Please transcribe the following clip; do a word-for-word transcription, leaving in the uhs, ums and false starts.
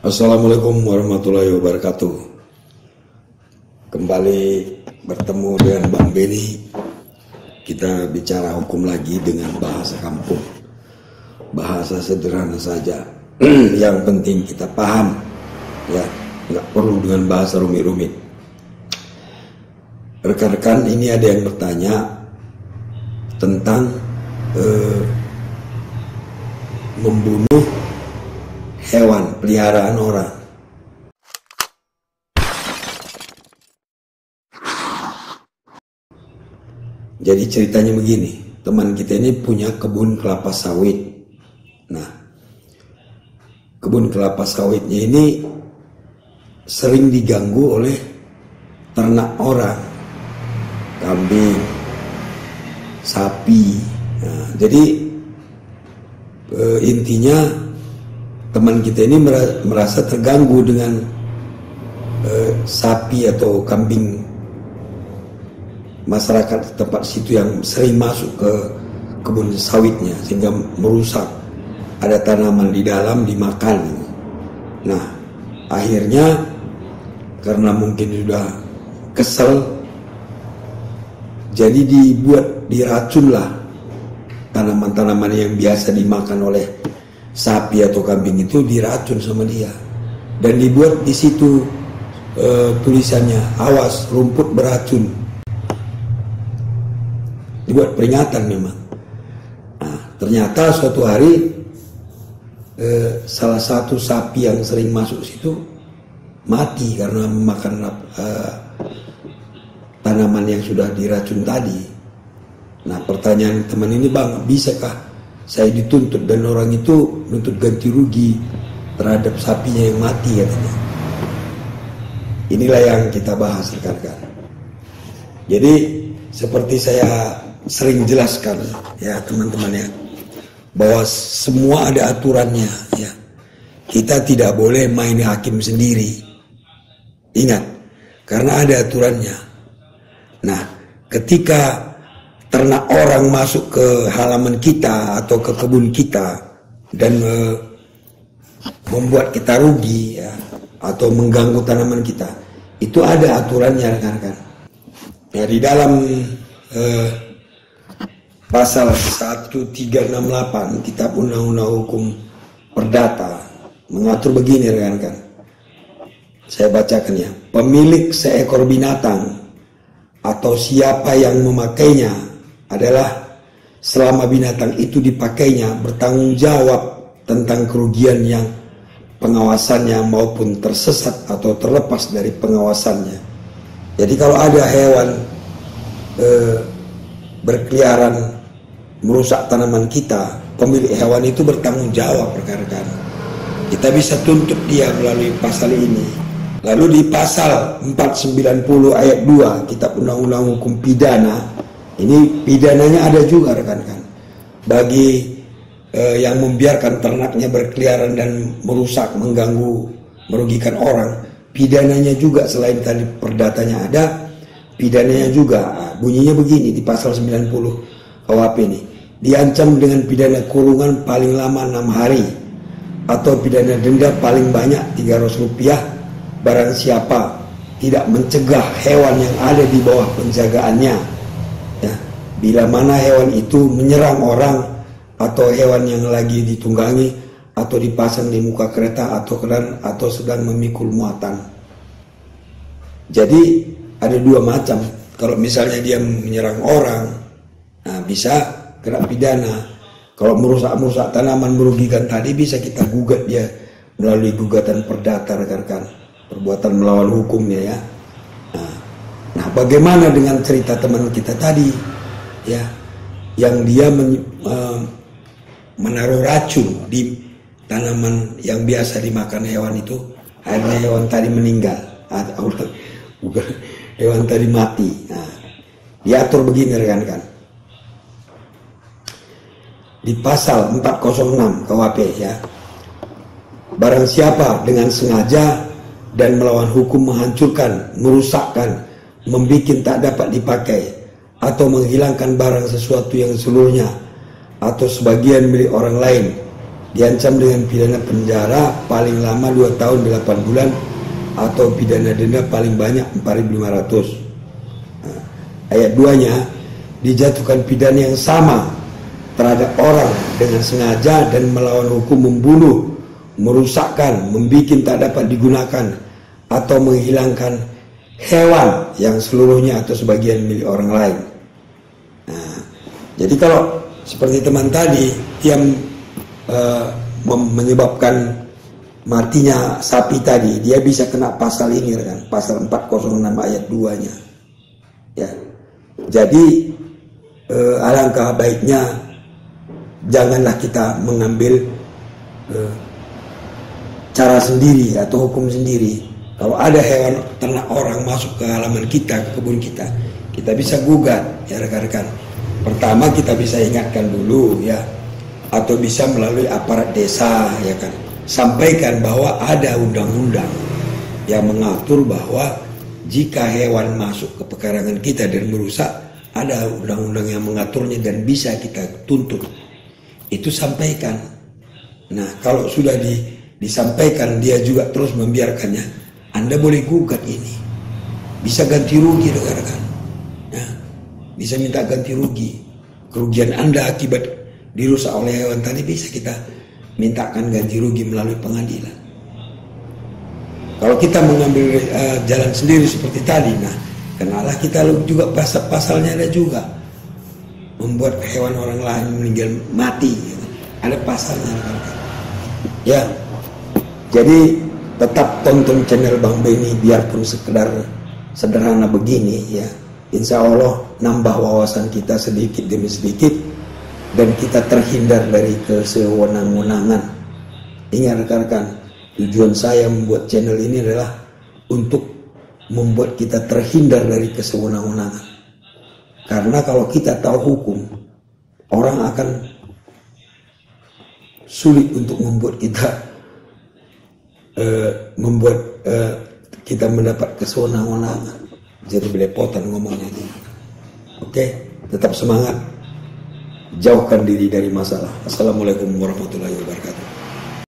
Assalamualaikum warahmatullahi wabarakatuh. Kembali bertemu dengan Bang Beni. Kita bicara hukum lagi dengan bahasa kampung, bahasa sederhana saja. Yang penting kita paham, ya, nggak perlu dengan bahasa rumit-rumit. Rekan-rekan, ini ada yang bertanya tentang eh, membunuh hewan peliharaan orang. Jadi ceritanya begini, teman kita ini punya kebun kelapa sawit. Nah, kebun kelapa sawitnya ini sering diganggu oleh ternak orang, kambing, sapi. Nah, jadi e, intinya teman kita ini merasa terganggu dengan e, sapi atau kambing masyarakat tempat situ yang sering masuk ke kebun sawitnya sehingga merusak, ada tanaman di dalam dimakan. Nah, akhirnya karena mungkin sudah kesel, jadi dibuat diracunlah tanaman-tanaman yang biasa dimakan oleh sapi atau kambing itu, diracun sama dia, dan dibuat di situ e, tulisannya, awas rumput beracun. Dibuat peringatan memang. Nah, ternyata suatu hari eh, salah satu sapi yang sering masuk situ mati karena memakan eh, tanaman yang sudah diracun tadi. Nah, pertanyaan teman ini, Bang, bisakah saya dituntut dan orang itu nuntut ganti rugi terhadap sapinya yang mati, katanya. Inilah yang kita bahas, rekan-rekan. Jadi seperti saya sering jelaskan, ya teman-teman, ya, bahwa semua ada aturannya, ya. Kita tidak boleh main hakim sendiri. Ingat, karena ada aturannya. Nah, ketika ternak orang masuk ke halaman kita atau ke kebun kita dan e, membuat kita rugi, ya, atau mengganggu tanaman kita, itu ada aturannya, rekan-rekan. Ya, di dalam e, Pasal seribu tiga ratus enam puluh delapan Kitab Undang-Undang Hukum Perdata mengatur begini, rekan-rekan. Saya bacakan, ya. Pemilik seekor binatang atau siapa yang memakainya adalah, selama binatang itu dipakainya, bertanggung jawab tentang kerugian yang pengawasannya maupun tersesat atau terlepas dari pengawasannya. Jadi kalau ada hewan eh, berkeliaran merusak tanaman kita, pemilik hewan itu bertanggung jawab, rekan-rekan. Kita bisa tuntut dia melalui pasal ini. Lalu di pasal empat ratus sembilan puluh ayat dua Kitab Undang-Undang Hukum Pidana, ini pidananya ada juga, rekan-rekan. Bagi eh, yang membiarkan ternaknya berkeliaran dan merusak, mengganggu, merugikan orang, pidananya juga selain tadi perdatanya ada, pidananya juga. Bunyinya begini di pasal sembilan puluh K U H P ini. Diancam dengan pidana kurungan paling lama enam hari atau pidana denda paling banyak tiga ratus rupiah barang siapa tidak mencegah hewan yang ada di bawah penjagaannya, ya, bila mana hewan itu menyerang orang atau hewan yang lagi ditunggangi atau dipasang di muka kereta atau kedan atau sedang memikul muatan. Jadi ada dua macam. Kalau misalnya dia menyerang orang, nah bisa kena pidana. Kalau merusak-merusak tanaman, merugikan tadi, bisa kita gugat dia melalui gugatan perdata, rekan-rekan. Perbuatan melawan hukumnya, ya. Nah, nah, bagaimana dengan cerita teman kita tadi, ya, yang dia men, uh, menaruh racun di tanaman yang biasa dimakan hewan itu, akhirnya hewan tadi meninggal. Atau bukan, hewan tadi mati. Nah, diatur begini, rekan-rekan. Di pasal empat ratus enam K U H P, ya. Barang siapa dengan sengaja dan melawan hukum menghancurkan, merusakkan, membikin tak dapat dipakai atau menghilangkan barang sesuatu yang seluruhnya atau sebagian milik orang lain diancam dengan pidana penjara paling lama dua tahun delapan bulan atau pidana denda paling banyak empat ribu lima ratus. Nah, ayat dua-nya, dijatuhkan pidana yang sama terhadap orang dengan sengaja dan melawan hukum membunuh, merusakkan, membikin tak dapat digunakan atau menghilangkan hewan yang seluruhnya atau sebagian milik orang lain. Nah, jadi kalau seperti teman tadi yang uh, menyebabkan matinya sapi tadi, dia bisa kena pasal ini kan, pasal empat nol enam ayat dua-nya. Ya. Jadi uh, alangkah baiknya janganlah kita mengambil uh, cara sendiri atau hukum sendiri. Kalau ada hewan ternak orang masuk ke halaman kita, ke kebun kita, kita bisa gugat, ya rekan-rekan. Pertama kita bisa ingatkan dulu, ya, atau bisa melalui aparat desa, ya kan. Sampaikan bahwa ada undang-undang yang mengatur bahwa jika hewan masuk ke pekarangan kita dan merusak, ada undang-undang yang mengaturnya dan bisa kita tuntut. Itu sampaikan. Nah, kalau sudah di, disampaikan dia juga terus membiarkannya, Anda boleh gugat ini. Bisa ganti rugi, rekan-rekan. Ya, bisa minta ganti rugi. Kerugian Anda akibat dirusak oleh hewan tadi bisa kita mintakan ganti rugi melalui pengadilan. Kalau kita mengambil uh, jalan sendiri seperti tadi, nah, kenalah kita juga pasal-pasalnya ada juga. Membuat hewan orang lain meninggal mati, gitu. Ada pasalnya, rekan-rekan. Ya, jadi tetap tonton channel Bang Benny biarpun sekedar sederhana begini, ya. Insya Allah nambah wawasan kita sedikit demi sedikit dan kita terhindar dari kesewenang-wenangan. Ingat rekan-rekan, tujuan saya membuat channel ini adalah untuk membuat kita terhindar dari kesewenang-wenangan. Karena kalau kita tahu hukum, orang akan sulit untuk membuat kita uh, membuat uh, kita mendapat kesewenang-wenangan. Jadi belepotan ngomongnya ini. Oke, tetap semangat. Jauhkan diri dari masalah. Assalamualaikum warahmatullahi wabarakatuh.